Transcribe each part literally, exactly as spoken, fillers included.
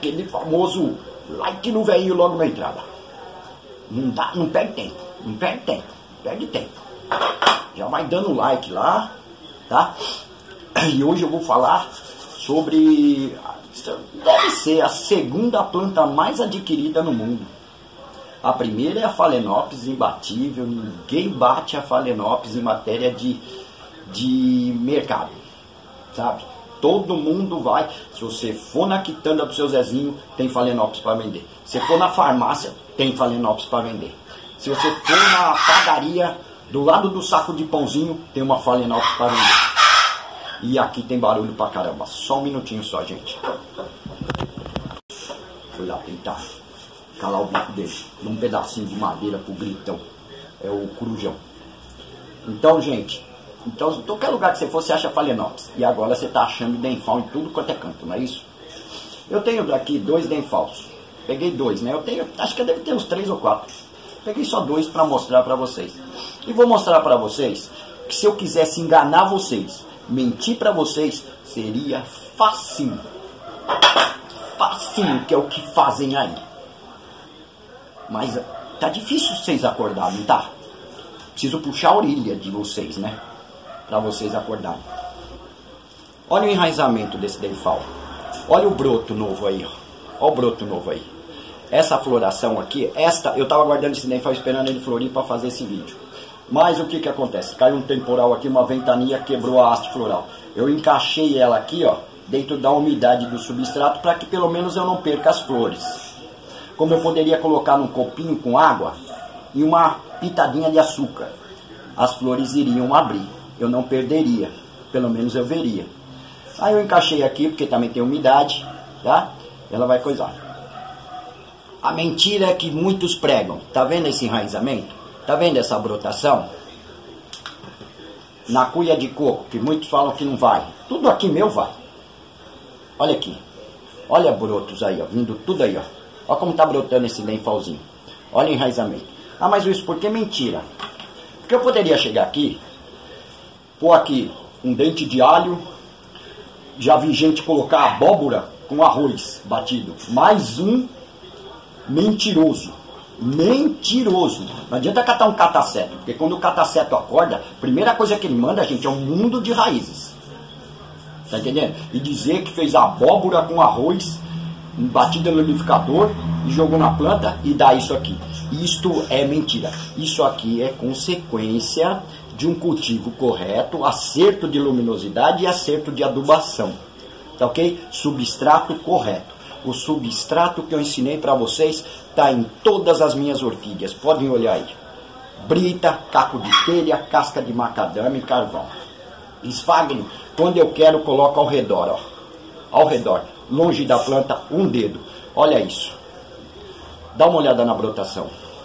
aquele famoso like no velhinho logo na entrada. Não dá, não perde tempo, não perde tempo, não perde tempo. Já vai dando like lá, tá? E hoje eu vou falar sobre, deve ser a segunda planta mais adquirida no mundo. A primeira é a Phalaenopsis imbatível, ninguém bate a Phalaenopsis em matéria de, de mercado, sabe? Todo mundo vai, se você for na quitanda do seu Zezinho, tem Phalaenopsis para vender. Se for na farmácia, tem Phalaenopsis para vender. Se você for na padaria, do lado do saco de pãozinho, tem uma Phalaenopsis para vender. E aqui tem barulho pra caramba, só um minutinho só, gente. Fui lá tentar calar o bico dele, num pedacinho de madeira pro gritão. É o corujão. Então, gente, então, em qualquer lugar que você for, você acha Phalaenopsis. E agora você tá achando Denfal em tudo quanto é canto, não é isso? Eu tenho aqui dois Denfals. Peguei dois, né? Eu tenho, acho que eu devo ter uns três ou quatro. Peguei só dois para mostrar para vocês. E vou mostrar para vocês que se eu quisesse enganar vocês, mentir para vocês, seria facinho. Facinho, que é o que fazem aí. Mas tá difícil vocês acordarem, não tá? Preciso puxar a orelha de vocês, né? Para vocês acordarem. Olha o enraizamento desse Denfal. Olha o broto novo aí, ó. Olha o broto novo aí. Essa floração aqui, esta, eu tava guardando esse Denfal esperando ele florir para fazer esse vídeo. Mas o que que acontece? Caiu um temporal aqui, uma ventania quebrou a haste floral. Eu encaixei ela aqui, ó, dentro da umidade do substrato para que pelo menos eu não perca as flores. Como eu poderia colocar num copinho com água e uma pitadinha de açúcar, as flores iriam abrir. Eu não perderia, pelo menos eu veria. Aí eu encaixei aqui, porque também tem umidade, tá? Ela vai coisar. A mentira é que muitos pregam. Tá vendo esse enraizamento? Tá vendo essa brotação? Na cuia de coco, que muitos falam que não vai. Tudo aqui meu vai. Olha aqui. Olha brotos aí, ó. Vindo tudo aí, ó. Olha como tá brotando esse Denfalzinho. Olha o enraizamento. Ah, mas isso por que mentira? Porque eu poderia chegar aqui, pôr aqui um dente de alho. Já vi gente colocar abóbora com arroz batido. Mais um mentiroso. Mentiroso. Não adianta catar um cataceto, porque quando o cataceto acorda, a primeira coisa que ele manda, gente, é um mundo de raízes. Tá entendendo? E dizer que fez abóbora com arroz batida no liquidificador e jogou na planta e dá isso aqui. Isto é mentira. Isso aqui é consequência de um cultivo correto, acerto de luminosidade e acerto de adubação. Tá ok? Substrato correto. O substrato que eu ensinei para vocês está em todas as minhas orquídeas. Podem olhar aí. Brita, caco de telha, casca de macadâmia e carvão. Esfagno, quando eu quero, coloco ao redor. Ó. Ao redor. Longe da planta, um dedo. Olha isso. Dá uma olhada na brotação.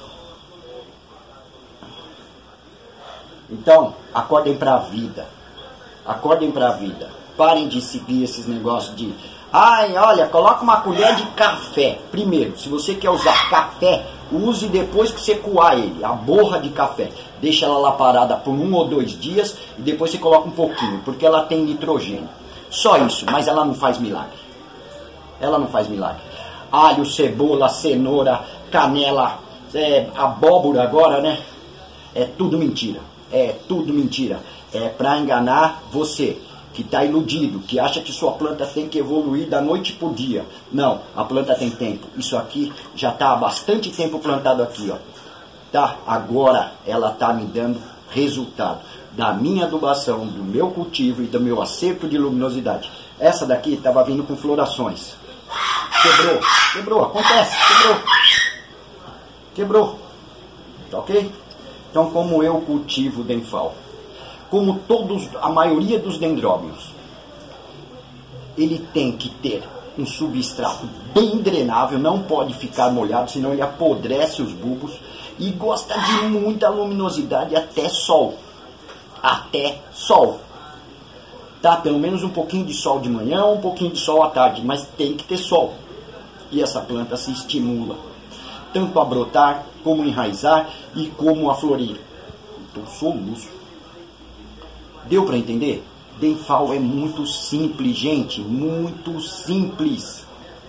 Então, acordem para a vida. Acordem para a vida. Parem de seguir esses negócios de... Ai, olha, coloca uma colher de café. Primeiro, se você quer usar café, use depois que você coar ele, a borra de café. Deixa ela lá parada por um ou dois dias e depois você coloca um pouquinho, porque ela tem nitrogênio. Só isso, mas ela não faz milagre. Ela não faz milagre. Alho, cebola, cenoura, canela, é, abóbora agora, né? É tudo mentira. É tudo mentira. É para enganar você, que está iludido, que acha que sua planta tem que evoluir da noite para o dia. Não, a planta tem tempo. Isso aqui já está há bastante tempo plantado aqui, ó. Tá? Agora ela está me dando resultado da minha adubação, do meu cultivo e do meu acerto de luminosidade. Essa daqui estava vindo com florações. Quebrou, quebrou, acontece, quebrou. Quebrou. Tá ok? Então, como eu cultivo Denfal, como todos, a maioria dos dendróbios, ele tem que ter um substrato bem drenável, não pode ficar molhado, senão ele apodrece os bulbos, e gosta de muita luminosidade até sol. Até sol. Tá? Pelo menos um pouquinho de sol de manhã, um pouquinho de sol à tarde, mas tem que ter sol. E essa planta se estimula, tanto a brotar, como a enraizar e como a florir. Então, soluço. Deu para entender? Denfal é muito simples, gente. Muito simples.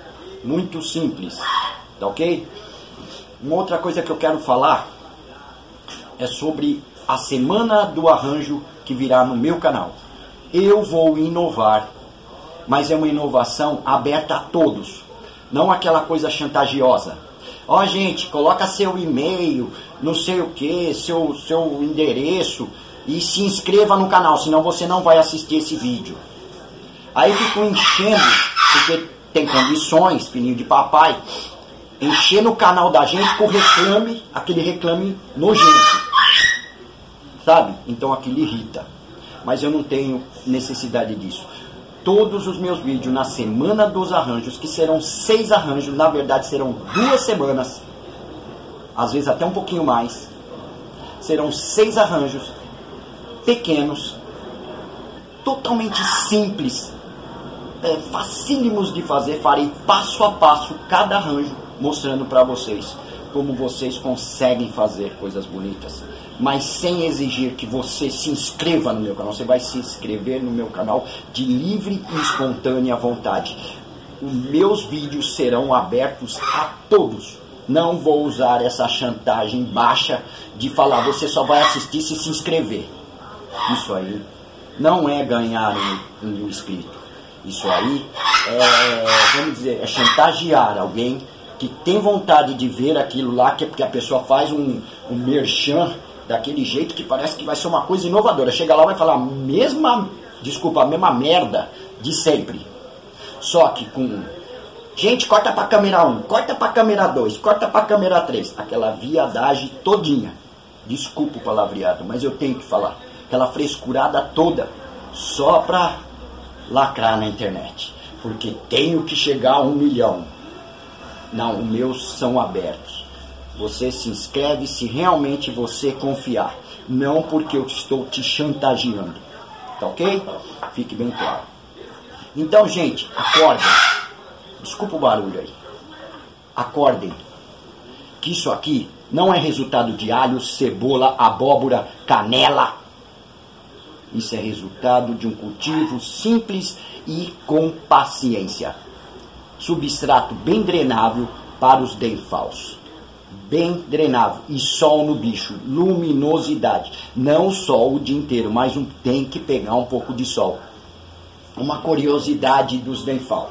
muito simples, tá ok? Uma outra coisa que eu quero falar é sobre a semana do arranjo que virá no meu canal. Eu vou inovar, mas é uma inovação aberta a todos, não aquela coisa chantagiosa. Ó, gente, coloca seu e-mail, não sei o que, seu, seu endereço e se inscreva no canal, senão você não vai assistir esse vídeo. Aí fico enchendo, porque tem condições, filhinho de papai, enchendo o canal da gente com reclame, aquele reclame nojento, sabe? Então aquilo irrita, mas eu não tenho necessidade disso. Todos os meus vídeos na semana dos arranjos, que serão seis arranjos, na verdade serão duas semanas, às vezes até um pouquinho mais, serão seis arranjos pequenos, totalmente simples, é, facílimos de fazer. Farei passo a passo cada arranjo, mostrando para vocês como vocês conseguem fazer coisas bonitas, mas sem exigir que você se inscreva no meu canal. Você vai se inscrever no meu canal de livre e espontânea vontade. Os meus vídeos serão abertos a todos. Não vou usar essa chantagem baixa de falar, você só vai assistir se se inscrever. Isso aí não é ganhar um, um inscrito. Isso aí é, vamos dizer, é chantagear alguém que tem vontade de ver aquilo lá, que é porque a pessoa faz um, um merchan daquele jeito que parece que vai ser uma coisa inovadora. Chega lá e vai falar a mesma, desculpa, a mesma merda de sempre. Só que com, gente, corta pra câmera um, corta pra câmera dois, corta pra câmera três. Aquela viadagem todinha. Desculpa o palavreado, mas eu tenho que falar. Aquela frescurada toda, só pra lacrar na internet. Porque tenho que chegar a um milhão. Não, os meus são abertos. Você se inscreve se realmente você confiar. Não porque eu estou te chantageando. Tá ok? Fique bem claro. Então, gente, acordem. Desculpa o barulho aí. Acordem. Que isso aqui não é resultado de alho, cebola, abóbora, canela. Isso é resultado de um cultivo simples e com paciência. Substrato bem drenável para os denfalsos. Bem drenável. E sol no bicho. Luminosidade. Não sol o dia inteiro, mas um, tem que pegar um pouco de sol. Uma curiosidade dos denfal.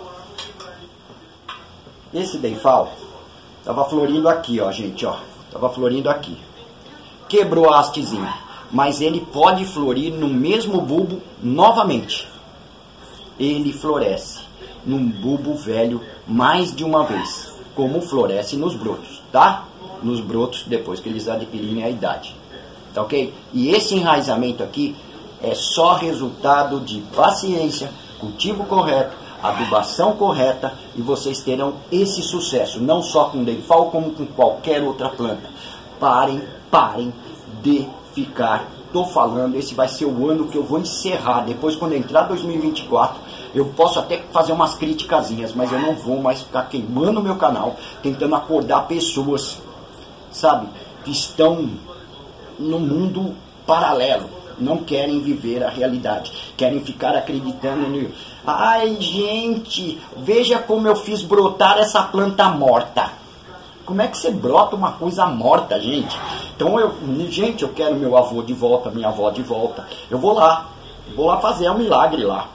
Esse denfal estava florindo aqui, ó, gente, ó. Estava florindo aqui. Quebrou a hastezinha. Mas ele pode florir no mesmo bulbo novamente. Ele floresce num bulbo velho mais de uma vez, como floresce nos brotos, tá? Nos brotos depois que eles adquirirem a idade, tá ok? E esse enraizamento aqui é só resultado de paciência, cultivo correto, adubação correta, e vocês terão esse sucesso, não só com denfal, como com qualquer outra planta. Parem, parem de ficar, tô falando, esse vai ser o ano que eu vou encerrar. Depois, quando entrar dois mil e vinte e quatro, eu posso até fazer umas criticazinhas, mas eu não vou mais ficar queimando o meu canal, tentando acordar pessoas, sabe, que estão no mundo paralelo, não querem viver a realidade, querem ficar acreditando no... Ai, gente, veja como eu fiz brotar essa planta morta. Como é que você brota uma coisa morta, gente? Então, eu, gente, eu quero meu avô de volta, minha avó de volta. Eu vou lá, vou lá fazer um milagre lá.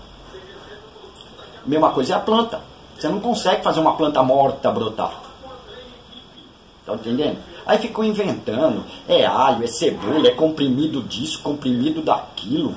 Mesma coisa é a planta. Você não consegue fazer uma planta morta brotar. Tá entendendo? Aí ficou inventando. É alho, é cebola, é comprimido disso, comprimido daquilo.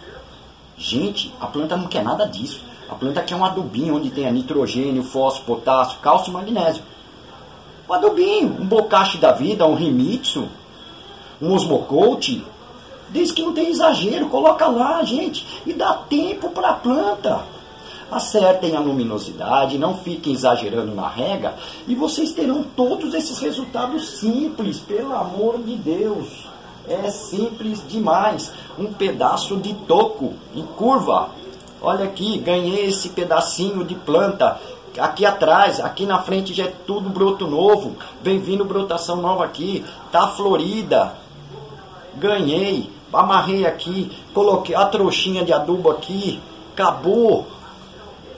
Gente, a planta não quer nada disso. A planta quer um adubinho onde tenha nitrogênio, fósforo, potássio, cálcio e magnésio. Um adubinho, um bocashi da vida, um rimitsu, um osmocote. Desde que não tem exagero, coloca lá, gente. E dá tempo para a planta. Acertem a luminosidade, não fiquem exagerando na rega, e vocês terão todos esses resultados simples, pelo amor de Deus. É simples demais. Um pedaço de toco em curva. Olha aqui, ganhei esse pedacinho de planta. Aqui atrás, aqui na frente já é tudo broto novo. Vem vindo brotação nova aqui. Tá florida. Ganhei. Amarrei aqui. Coloquei a trouxinha de adubo aqui. Acabou.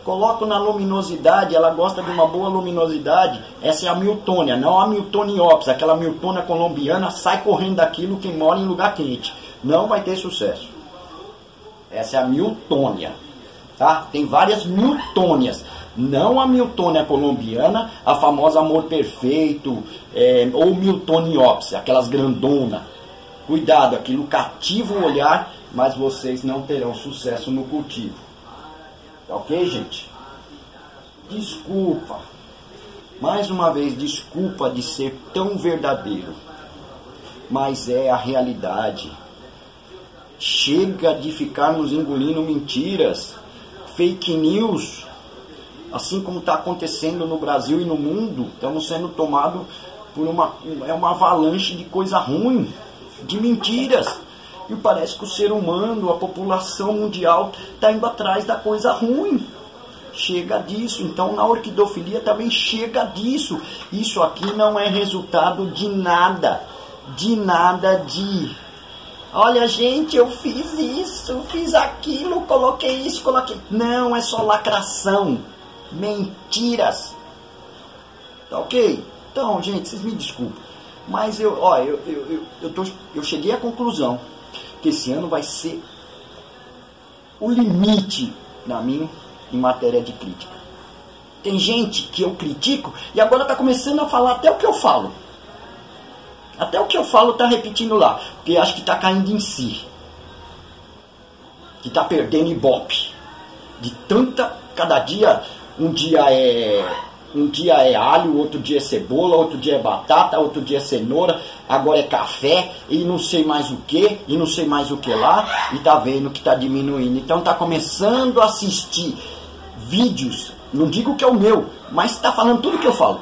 Coloco na luminosidade, ela gosta de uma boa luminosidade. Essa é a Miltônia, não a Miltoniopsis. Aquela Miltônia colombiana sai correndo daquilo quem mora em lugar quente. Não vai ter sucesso. Essa é a Miltônia. Tá? Tem várias Miltônias. Não a Miltônia colombiana, a famosa Amor Perfeito, é, ou Miltoniopsis, aquelas grandonas. Cuidado, aquilo cativa o olhar, mas vocês não terão sucesso no cultivo. Tá ok, gente? Desculpa. Mais uma vez, desculpa de ser tão verdadeiro. Mas é a realidade. Chega de ficarmos engolindo mentiras, fake news. Assim como está acontecendo no Brasil e no mundo, estamos sendo tomados por uma, é uma avalanche de coisa ruim, de mentiras. E parece que o ser humano, a população mundial, está indo atrás da coisa ruim. Chega disso. Então na orquidofilia também chega disso. Isso aqui não é resultado de nada. De nada de... Olha, gente, eu fiz isso, fiz aquilo, coloquei isso, coloquei... Não, é só lacração. Mentiras. Tá ok? Então, gente, vocês me desculpem. Mas eu, ó, eu, eu, eu, eu, tô, eu cheguei à conclusão que esse ano vai ser o limite para mim em matéria de crítica. Tem gente que eu critico e agora está começando a falar até o que eu falo. Até o que eu falo está repetindo lá, porque acho que está caindo em si. Que está perdendo ibope. De tanta, cada dia, um dia é... Um dia é alho, outro dia é cebola, outro dia é batata, outro dia é cenoura, agora é café, e não sei mais o que, e não sei mais o que lá, e tá vendo que tá diminuindo. Então tá começando a assistir vídeos, não digo que é o meu, mas tá falando tudo que eu falo,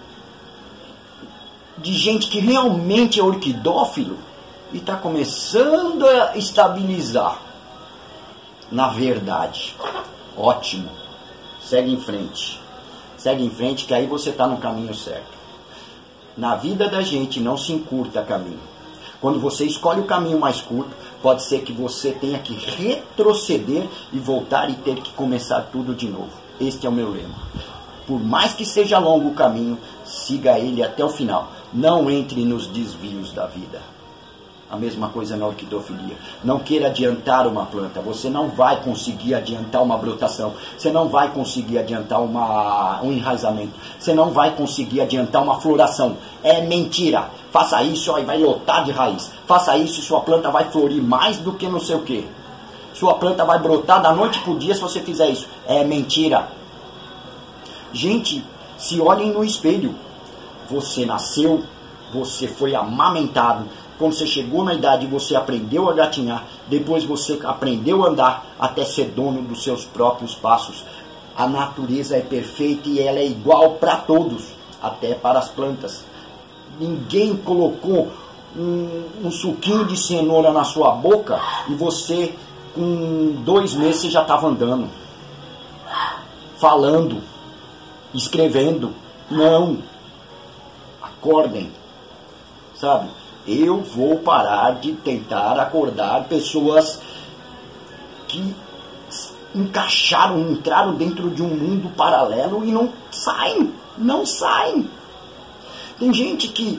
de gente que realmente é orquidófilo, e tá começando a estabilizar na verdade. Ótimo, segue em frente. Segue em frente que aí você está no caminho certo. Na vida da gente não se encurta caminho. Quando você escolhe o caminho mais curto, pode ser que você tenha que retroceder e voltar e ter que começar tudo de novo. Este é o meu lema. Por mais que seja longo o caminho, siga ele até o final. Não entre nos desvios da vida. A mesma coisa na orquidofilia. Não queira adiantar uma planta. Você não vai conseguir adiantar uma brotação. Você não vai conseguir adiantar uma, um enraizamento. Você não vai conseguir adiantar uma floração. É mentira. Faça isso ó, e vai lotar de raiz. Faça isso e sua planta vai florir mais do que não sei o que. Sua planta vai brotar da noite para o dia se você fizer isso. É mentira. Gente, se olhem no espelho. Você nasceu, você foi amamentado. Quando você chegou na idade, você aprendeu a gatinhar, depois você aprendeu a andar até ser dono dos seus próprios passos. A natureza é perfeita e ela é igual para todos, até para as plantas. Ninguém colocou um, um suquinho de cenoura na sua boca e você, com dois meses, você já estava andando, falando, escrevendo. Não. Acordem, sabe? Eu vou parar de tentar acordar pessoas que encaixaram, entraram dentro de um mundo paralelo e não saem, não saem. Tem gente que,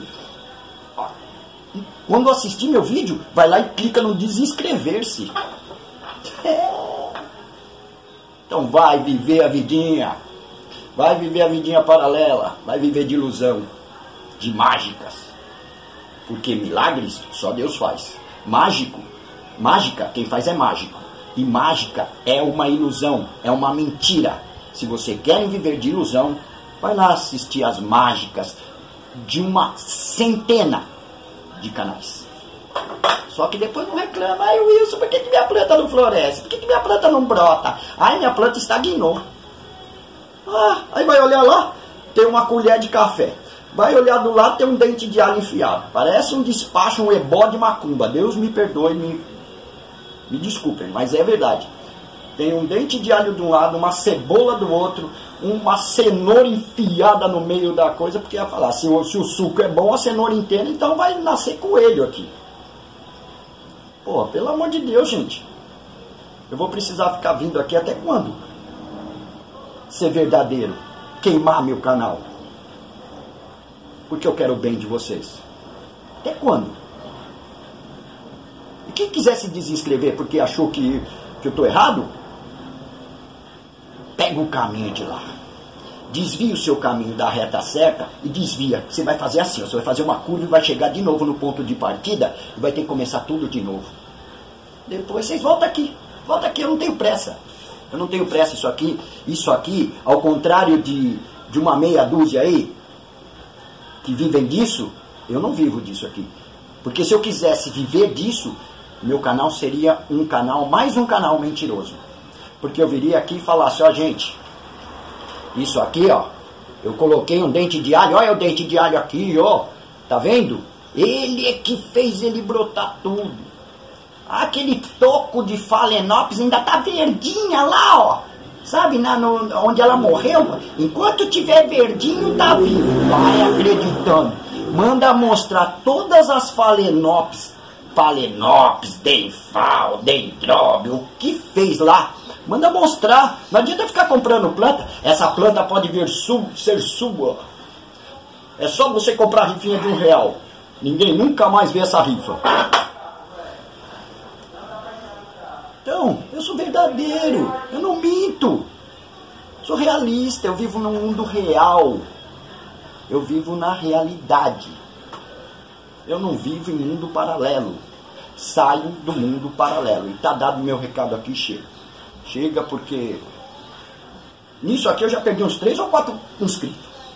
quando assistir meu vídeo, vai lá e clica no desinscrever-se. É. Então vai viver a vidinha, vai viver a vidinha paralela, vai viver de ilusão, de mágicas. Porque milagres só Deus faz. Mágico, mágica, quem faz é mágico. E mágica é uma ilusão, é uma mentira. Se você quer viver de ilusão, vai lá assistir as mágicas de uma centena de canais. Só que depois não reclama. Ai, Wilson, por que, que minha planta não floresce? Por que, que minha planta não brota? Ai, minha planta estagnou. Ah, aí vai olhar lá, tem uma colher de café. Vai olhar do lado, tem um dente de alho enfiado. Parece um despacho, um ebó de macumba. Deus me perdoe, me, me desculpem, mas é verdade. Tem um dente de alho de um lado, uma cebola do outro, uma cenoura enfiada no meio da coisa, porque ia falar, se o, se o suco é bom, a cenoura inteira, então vai nascer coelho aqui. Pô, pelo amor de Deus, gente. Eu vou precisar ficar vindo aqui até quando? ser verdadeiro, queimar meu canal? Porque eu quero o bem de vocês. Até quando? E quem quiser se desinscrever porque achou que, que eu estou errado, pega o caminho de lá. Desvia o seu caminho da reta certa e desvia. Você vai fazer assim, você vai fazer uma curva e vai chegar de novo no ponto de partida e vai ter que começar tudo de novo. Depois vocês voltam aqui. Volta aqui, eu não tenho pressa. Eu não tenho pressa. Isso aqui, isso aqui, ao contrário de, de uma meia dúzia aí, que vivem disso, eu não vivo disso aqui. Porque se eu quisesse viver disso, meu canal seria um canal, mais um canal mentiroso. Porque eu viria aqui e falasse, ó gente, isso aqui, ó, eu coloquei um dente de alho, olha o dente de alho aqui, ó, tá vendo? Ele é que fez ele brotar tudo. Aquele toco de Phalaenopsis ainda tá verdinha lá, ó. Sabe, na, no, onde ela morreu? Enquanto tiver verdinho, tá vivo. Vai acreditando. Manda mostrar todas as Phalaenopsis, Phalaenopsis, Denfal, Dendrobium, o que fez lá. Manda mostrar. Não adianta ficar comprando planta. Essa planta pode vir sub, ser sua. É só você comprar a rifinha de um real. Ninguém nunca mais vê essa rifa. Então, eu sou verdadeiro. Eu não minto. Sou realista. Eu vivo no mundo real. Eu vivo na realidade. Eu não vivo em mundo paralelo. Saio do mundo paralelo. E tá dado meu recado aqui, chega. Chega porque nisso aqui eu já perdi uns três ou quatro inscritos.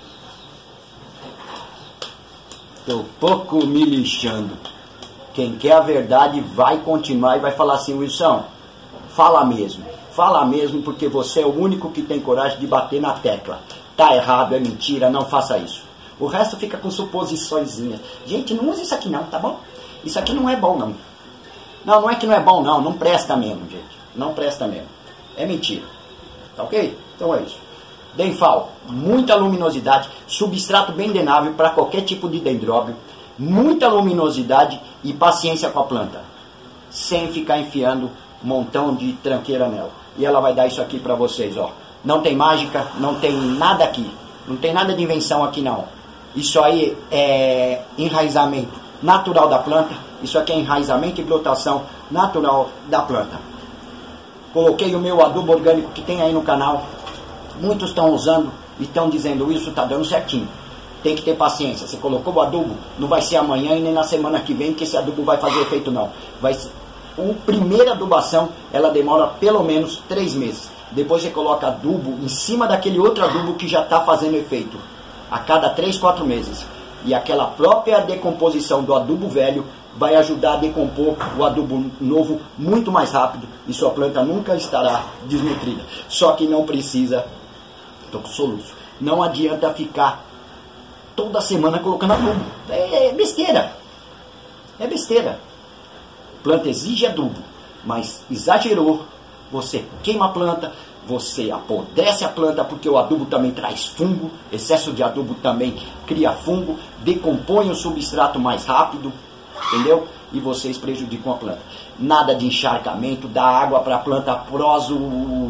Estou pouco me lixando. Quem quer a verdade vai continuar e vai falar assim, Wilson, fala mesmo. Fala mesmo porque você é o único que tem coragem de bater na tecla. Tá errado, é mentira, não faça isso. O resto fica com suposiçõezinhas. Gente, não use isso aqui não, tá bom? Isso aqui não é bom não. Não, não é que não é bom não, não presta mesmo, gente. Não presta mesmo. É mentira. Tá ok? Então é isso. Denfal, muita luminosidade, substrato bem drenável para qualquer tipo de dendróbio, muita luminosidade e paciência com a planta, sem ficar enfiando um montão de tranqueira nela. E ela vai dar isso aqui para vocês, ó. Não tem mágica, não tem nada aqui, não tem nada de invenção aqui não. Isso aí é enraizamento natural da planta, isso aqui é enraizamento e brotação natural da planta. Coloquei o meu adubo orgânico que tem aí no canal. Muitos estão usando e estão dizendo isso está dando certinho. Tem que ter paciência. Você colocou o adubo, não vai ser amanhã e nem na semana que vem que esse adubo vai fazer efeito não. Vai ser... A primeira adubação, ela demora pelo menos três meses. Depois você coloca adubo em cima daquele outro adubo que já está fazendo efeito. A cada três, quatro meses. E aquela própria decomposição do adubo velho vai ajudar a decompor o adubo novo muito mais rápido e sua planta nunca estará desnutrida. Só que não precisa, estou com soluço, não adianta ficar toda semana colocando adubo. É besteira, é besteira. Planta exige adubo, mas exagerou, você queima a planta, você apodrece a planta porque o adubo também traz fungo, excesso de adubo também cria fungo, decompõe o substrato mais rápido. Entendeu? E vocês prejudicam a planta. Nada de encharcamento, dá água para a planta após o,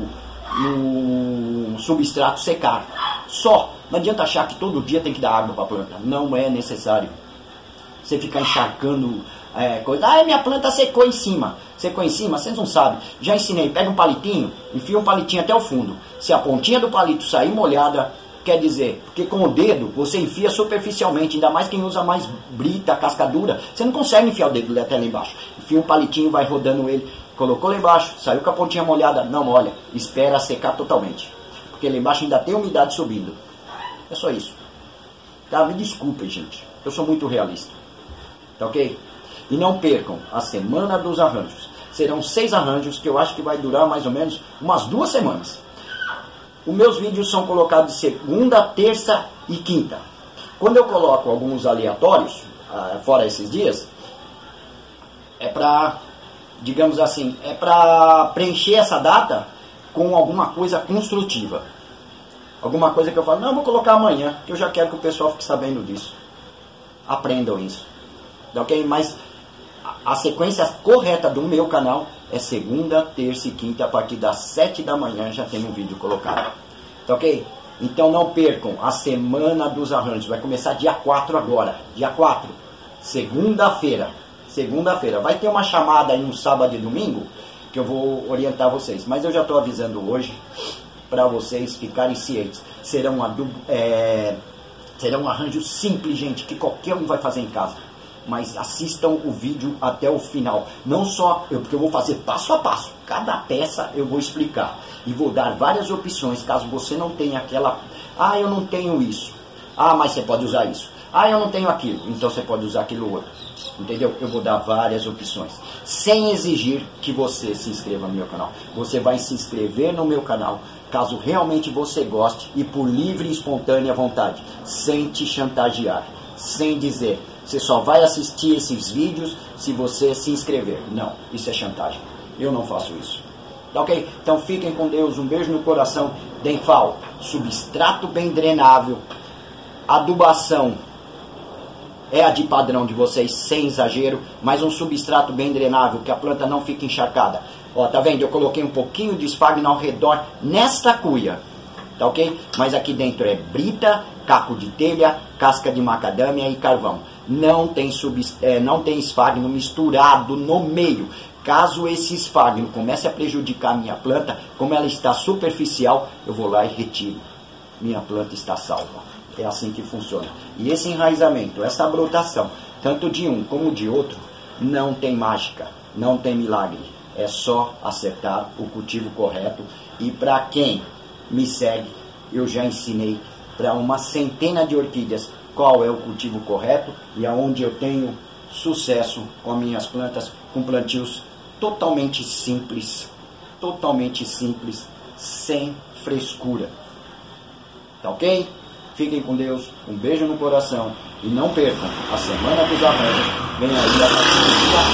o substrato secar. Só. Não adianta achar que todo dia tem que dar água para a planta. Não é necessário. Você ficar encharcando é, coisa. Ah, minha planta secou em cima. Secou em cima? Vocês não sabem. Já ensinei. Pega um palitinho, enfia um palitinho até o fundo. Se a pontinha do palito sair molhada, quer dizer, porque com o dedo você enfia superficialmente, ainda mais quem usa mais brita, cascadura, você não consegue enfiar o dedo até lá embaixo. Enfia um palitinho, vai rodando ele, colocou lá embaixo, saiu com a pontinha molhada, não molha, espera secar totalmente. Porque lá embaixo ainda tem umidade subindo. É só isso. Tá? Me desculpem, gente. Eu sou muito realista. Tá ok? E não percam a Semana dos Arranjos. Serão seis arranjos que eu acho que vai durar mais ou menos umas duas semanas. Os meus vídeos são colocados de segunda, terça e quinta. Quando eu coloco alguns aleatórios, fora esses dias, é para, digamos assim, é para preencher essa data com alguma coisa construtiva. Alguma coisa que eu falo, não, eu vou colocar amanhã, que eu já quero que o pessoal fique sabendo disso. Aprendam isso. Ok? Mas a sequência correta do meu canal é segunda, terça e quinta, a partir das sete da manhã já tem um vídeo colocado. Tá ok? Então não percam a Semana dos Arranjos. Vai começar dia quatro agora. Dia quatro. Segunda-feira. Segunda-feira. Vai ter uma chamada aí no sábado e domingo que eu vou orientar vocês. Mas eu já estou avisando hoje para vocês ficarem cientes. Serão, adubo, é, serão arranjos simples, gente, que qualquer um vai fazer em casa. Mas assistam o vídeo até o final. Não só eu, porque eu vou fazer passo a passo. Cada peça eu vou explicar. E vou dar várias opções, caso você não tenha aquela... Ah, eu não tenho isso. Ah, mas você pode usar isso. Ah, eu não tenho aquilo. Então você pode usar aquilo outro. Entendeu? Eu vou dar várias opções. Sem exigir que você se inscreva no meu canal. Você vai se inscrever no meu canal, caso realmente você goste e por livre e espontânea vontade. Sem te chantagear. Sem dizer... Você só vai assistir esses vídeos se você se inscrever. Não, isso é chantagem. Eu não faço isso. Tá ok? Então fiquem com Deus. Um beijo no coração. Denfal, substrato bem drenável. Adubação é a de padrão de vocês, sem exagero. Mas um substrato bem drenável, que a planta não fique encharcada. Ó, tá vendo? Eu coloquei um pouquinho de esfagno ao redor nesta cuia. Tá ok? Mas aqui dentro é brita, caco de telha, casca de macadâmia e carvão. Não tem, sub, é, não tem esfagno misturado no meio. Caso esse esfagno comece a prejudicar a minha planta, como ela está superficial, eu vou lá e retiro. Minha planta está salva. É assim que funciona. E esse enraizamento, essa brotação, tanto de um como de outro, não tem mágica, não tem milagre. É só acertar o cultivo correto. E para quem me segue, eu já ensinei para uma centena de orquídeas qual é o cultivo correto e aonde eu tenho sucesso com minhas plantas, com plantios totalmente simples, totalmente simples, sem frescura. Tá ok? Fiquem com Deus, um beijo no coração e não percam a Semana dos Arranjos, vem aí a partir do dia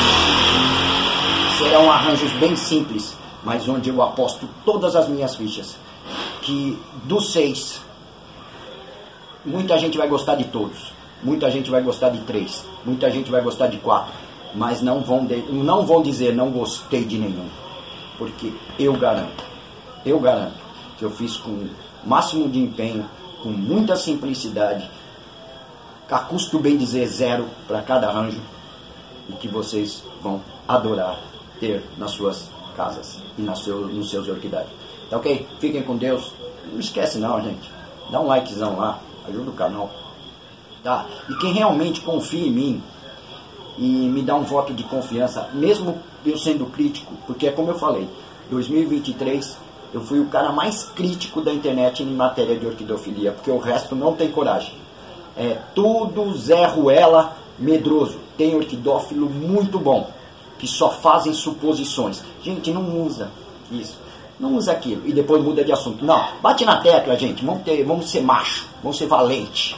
quatro. Serão arranjos bem simples, mas onde eu aposto todas as minhas fichas, que dos seis, muita gente vai gostar de todos, muita gente vai gostar de três, muita gente vai gostar de quatro, mas não vão, de, não vão dizer não gostei de nenhum, porque eu garanto, eu garanto que eu fiz com o máximo de empenho, com muita simplicidade, a custo bem dizer zero para cada arranjo, e que vocês vão adorar ter nas suas casas e nas seu, nos seus orquidários. Tá ok? Fiquem com Deus. Não esquece não, gente. Dá um likezão lá. Ajuda o canal. Tá? E quem realmente confia em mim e me dá um voto de confiança, mesmo eu sendo crítico, porque é como eu falei, dois mil e vinte e três eu fui o cara mais crítico da internet em matéria de orquidofilia, porque o resto não tem coragem. É tudo Zé Ruela medroso. Tem orquidófilo muito bom, que só fazem suposições. Gente, não usa isso. Não usa aquilo e depois muda de assunto. Não, bate na tecla, gente. Vamos, ter, vamos ser macho, vamos ser valente.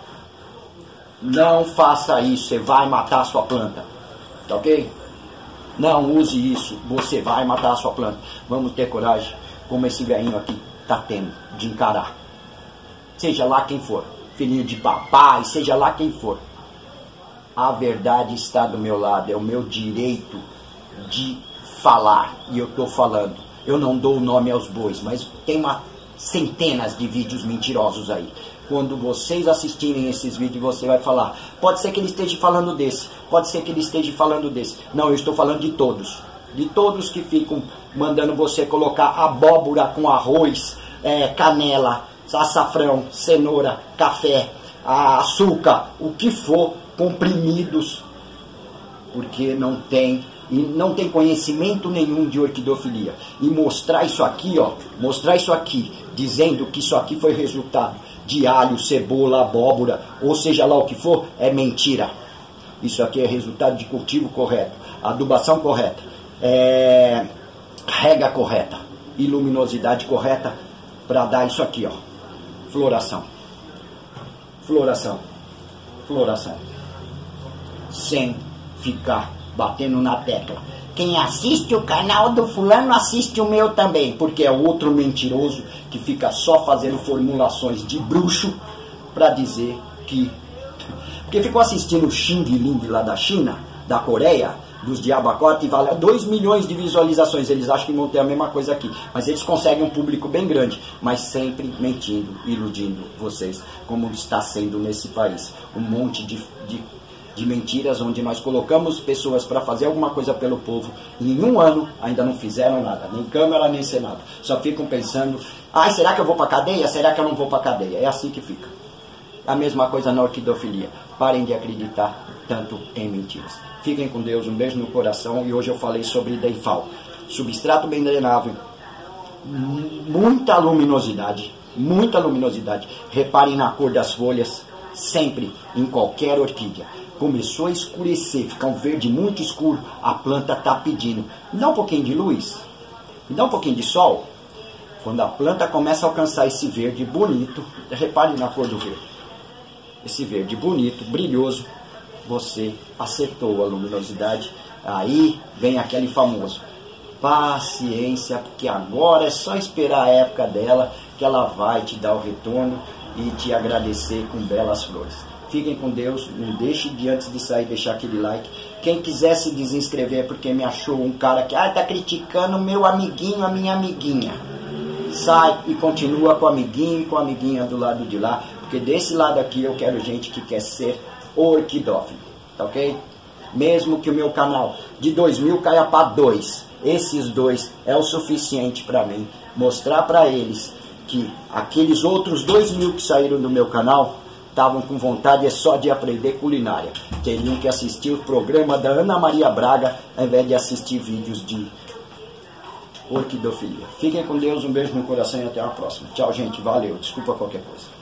Não faça isso, você vai matar a sua planta. Tá ok? Não use isso, você vai matar a sua planta. Vamos ter coragem, como esse velhinho aqui tá tendo, de encarar. Seja lá quem for, filhinho de papai, seja lá quem for. A verdade está do meu lado, é o meu direito de falar. E eu tô falando. Eu não dou o nome aos bois, mas tem uma, centenas de vídeos mentirosos aí. Quando vocês assistirem esses vídeos, você vai falar, pode ser que ele esteja falando desse, pode ser que ele esteja falando desse. Não, eu estou falando de todos. De todos que ficam mandando você colocar abóbora com arroz, é, canela, açafrão, cenoura, café, açúcar, o que for, comprimidos, porque não tem... E não tem conhecimento nenhum de orquidofilia. E mostrar isso aqui, ó, mostrar isso aqui, dizendo que isso aqui foi resultado de alho, cebola, abóbora, ou seja lá o que for, é mentira. Isso aqui é resultado de cultivo correto, adubação correta, é, rega correta e luminosidade correta para dar isso aqui, ó, floração. Floração. Floração. Sem ficar batendo na tecla. Quem assiste o canal do fulano assiste o meu também, porque é outro mentiroso que fica só fazendo formulações de bruxo para dizer que... Porque ficou assistindo o Xing Ling lá da China, da Coreia, dos diabacote e vale dois milhões de visualizações. Eles acham que vão ter a mesma coisa aqui, mas eles conseguem um público bem grande, mas sempre mentindo, iludindo vocês, como está sendo nesse país. Um monte de, de, de mentiras, onde nós colocamos pessoas para fazer alguma coisa pelo povo e em um ano ainda não fizeram nada, nem Câmara, nem Senado. Só ficam pensando, ah, será que eu vou para cadeia? Será que eu não vou para cadeia? É assim que fica. A mesma coisa na orquidofilia. Parem de acreditar tanto em mentiras. Fiquem com Deus, um beijo no coração. E hoje eu falei sobre Deifal. Substrato bem drenável, muita luminosidade, muita luminosidade. Reparem na cor das folhas, sempre, em qualquer orquídea. Começou a escurecer, ficar um verde muito escuro, a planta está pedindo. Me dá um pouquinho de luz, me dá um pouquinho de sol. Quando a planta começa a alcançar esse verde bonito, reparem na cor do verde. Esse verde bonito, brilhoso, você acertou a luminosidade. Aí vem aquele famoso, paciência, porque agora é só esperar a época dela, que ela vai te dar o retorno e te agradecer com belas flores. Fiquem com Deus, não deixe de, antes de sair, deixar aquele like. Quem quiser se desinscrever porque me achou um cara que ah, tá criticando meu amiguinho, a minha amiguinha. Sai e continua com o amiguinho e com a amiguinha do lado de lá, porque desse lado aqui eu quero gente que quer ser orquidófilo, tá ok? Mesmo que o meu canal de dois mil caia para dois, esses dois é o suficiente para mim mostrar para eles que aqueles outros dois mil que saíram do meu canal estavam com vontade é só de aprender culinária. Teriam que assistir o programa da Ana Maria Braga ao invés de assistir vídeos de orquidofilia. Fiquem com Deus, um beijo no coração e até a próxima. Tchau, gente. Valeu. Desculpa qualquer coisa.